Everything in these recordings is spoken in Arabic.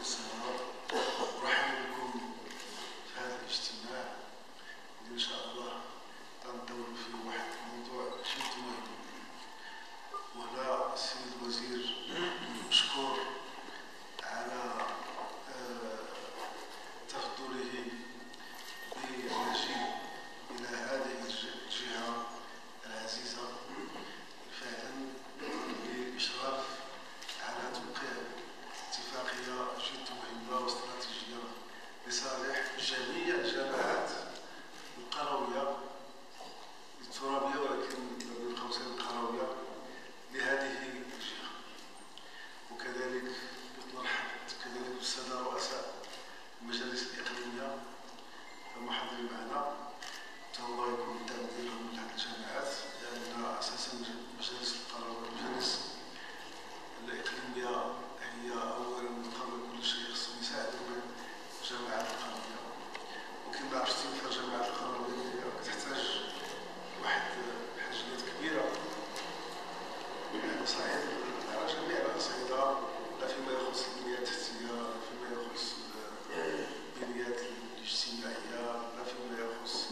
السماوات. ورحب بكم في هذا الاجتماع اللي إن شاء الله غندوروا فيه واحد الموضوع جد مهم. وهنا السيد الوزير مشكور على تفضله بالمجيء إلى هذه الجهة العزيزة فعلا للإشراف على توقيع اتفاقية جد مهمة واستراتيجية لصالح جميع الجامعات القروية الترابية، ولكن بين قوسين القروية لهذه الجهة. وكذلك نرحب كذلك بالسادة رؤساء المجالس الإقليمية المحاضرين معنا، حتى الله يكون الدعم ديالهم لهذه الجامعات، لأن أساسا مجالس القروية المجالس الإقليمية هي أولا قبل كل شيء خصهم يساعدوا الجامعات القروية. وكما عرفتي فالجامعات القروية كتحتاج واحد الحاجيات كبيرة على صعيد على جميع الأصعدة، لا فيما يخص البنية التحتية، لا فيما يخص البنيات الاجتماعية، لا فيما يخص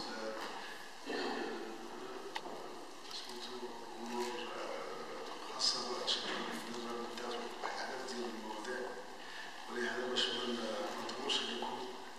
أمور خاصة بأنشطة الرابطات وعدد ديال المواضيع. ولهذا باش ما نطولش عليكم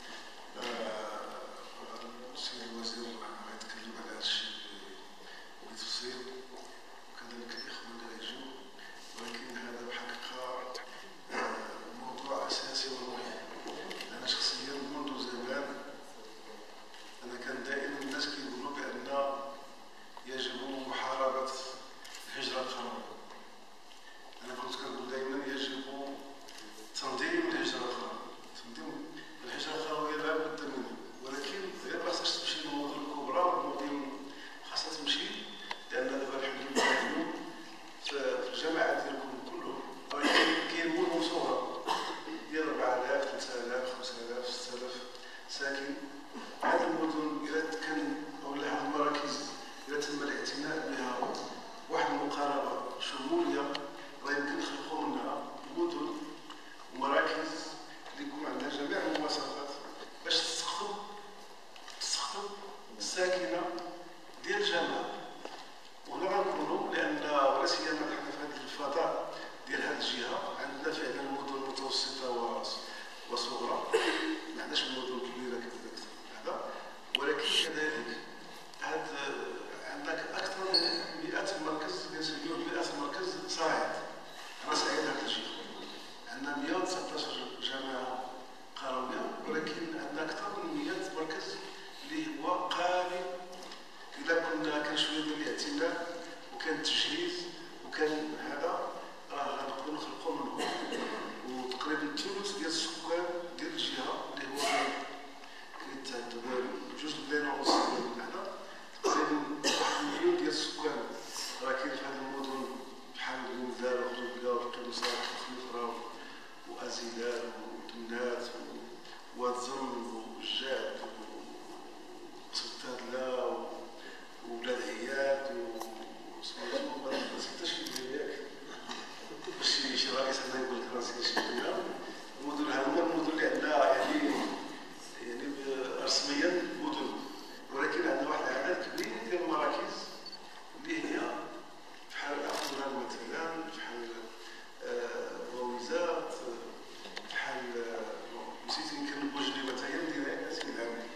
السيد الوزير غيتكلم على هذا الشيء بتفصيل، وكذلك الإخوة اللي غيجيو. ولكن هذا بحقيقة موضوع أساسي ومهم. أنا شخصيا منذ زمان أنا كان دائما الناس كيقولوا بأن يجب محاربة الهجرة القروية. أنا كنت كنقول دائما يجب تنظيم الهجرة القروية. تنظيم الهجرة القروية لا بد منه، ولكن غير ما خصهاش تمشي للمدن الكبرى، والمدن خاصها تمشي، لأن دابا الحمد لله اليوم في الجامعات ديالكم كلهم كاين مدن صغرى ديال 4000 3000 5000 6000 ساكن. هذه المدن إذا كان ولا هذه المراكز إذا تم الاعتناء بها واحد المقاربة شمولية، راه يمكن نخلقوا منها مدن ومراكز اللي يكون عندها جميع المواصفات باش تستقطب الساكنة ديال الجامعة. وهنا غنقولوا لأن ولا سيما حنا في هذا الفضاء ديال هذه الجهة عندنا فعلا مدن متوسطة وصغرى، ما عندناش مدن كبيرة كذا هذا. ولكن كذلك عندك أكثر من 100 مركز، كنسميوه 100 مركز صاعد على صعيد هذه الجهة. عندنا 119 جامعة قروية، ولكن عندنا أكثر من 100 مركز اللي هو قابل إذا كنا كان شوية ديال الاعتناء وكان التجهيز وكان هذا، راه غنقدروا نخلقوا منهم. وتقريبا الثلث ديال السكان ديال الجهة اللي هو كيتعدى بجوج ملايين ونص هذا، تقريبا 1 مليون ديال السكان راه كاين في هذه المدن بحال المنذار وغربية وقنيصات وخنفرة وأزيلان وتمنات وتزم وجاد وسلطادلة وبلاد عياد وسميتو ما نسيتش ياك باش شي رئيس هنا يقول لك راه نسيت شي حاجة. المدن هما المدن اللي عندنا يعني رسميا مدن، ولكن عندنا واحد العدد كبير ديال المراكز اللي هي بحال أقران مثلا، بحال بويزات، بحال نسيت يمكن بوجديبة حتى هي مدينة سيدي العامل.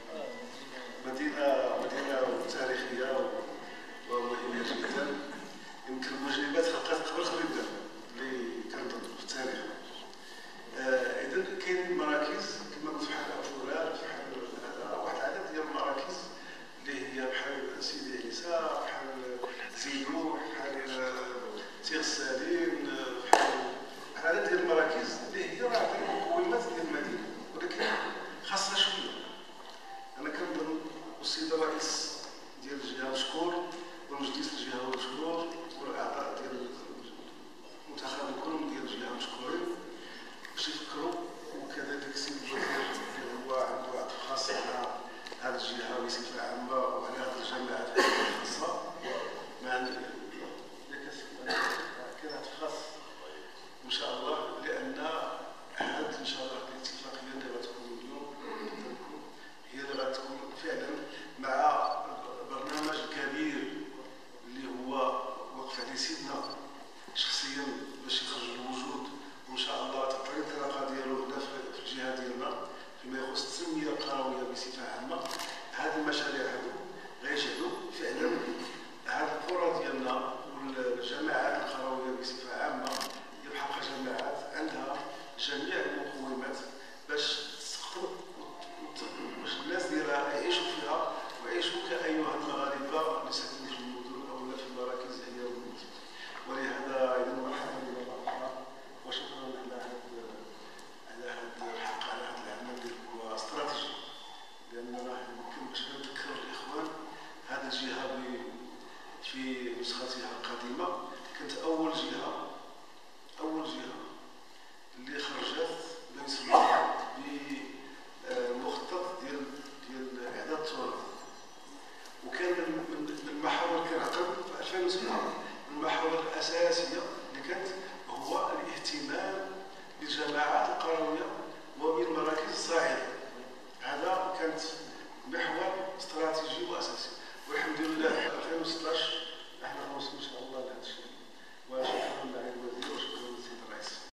2007 من المحاور الأساسية اللي كانت